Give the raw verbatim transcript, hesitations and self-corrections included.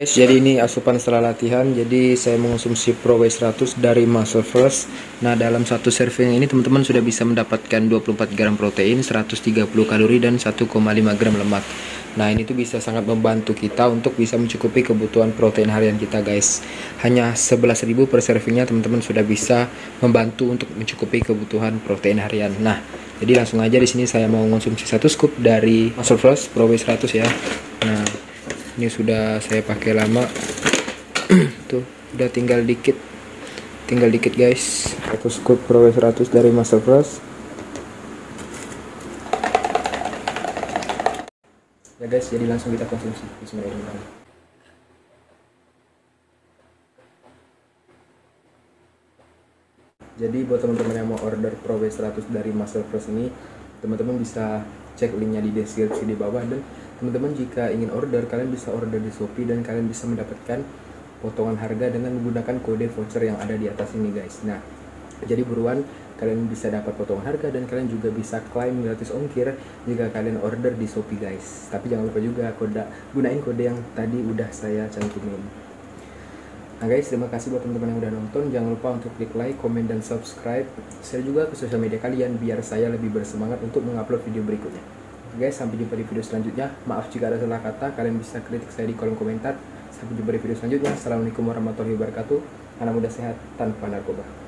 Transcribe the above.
Guys, jadi ini asupan setelah latihan. Jadi saya mengonsumsi Pro W seratus dari Muscle First. Nah, dalam satu serving ini teman-teman sudah bisa mendapatkan dua puluh empat gram protein, seratus tiga puluh kalori dan satu koma lima gram lemak. Nah, ini tuh bisa sangat membantu kita untuk bisa mencukupi kebutuhan protein harian kita, guys. Hanya sebelas ribu per servingnya teman-teman sudah bisa membantu untuk mencukupi kebutuhan protein harian. Nah, jadi langsung aja di sini saya mau mengonsumsi satu scoop dari Muscle First Pro W seratus ya. Nah, ini sudah saya pakai lama. Tuh udah tinggal dikit tinggal dikit guys. Satu scoop Pro W seratus dari Muscle First ya guys. Jadi langsung kita konsumsi. Bismillahirrahmanirrahim. Jadi buat teman-teman yang mau order Pro W seratus dari Muscle First ini, teman-teman bisa cek linknya di deskripsi di bawah. Dan teman-teman jika ingin order, kalian bisa order di Shopee dan kalian bisa mendapatkan potongan harga dengan menggunakan kode voucher yang ada di atas ini guys. Nah, jadi buruan, kalian bisa dapat potongan harga dan kalian juga bisa klaim gratis ongkir jika kalian order di Shopee guys. Tapi jangan lupa juga kode, gunain kode yang tadi udah saya cantumin. Nah guys, terima kasih buat teman-teman yang udah nonton. Jangan lupa untuk klik like, komen, dan subscribe. Share juga ke sosial media kalian biar saya lebih bersemangat untuk mengupload video berikutnya. Guys, sampai jumpa di video selanjutnya. Maaf jika ada salah kata, kalian bisa kritik saya di kolom komentar. Sampai jumpa di video selanjutnya. Assalamualaikum warahmatullahi wabarakatuh. Anak muda sehat tanpa narkoba.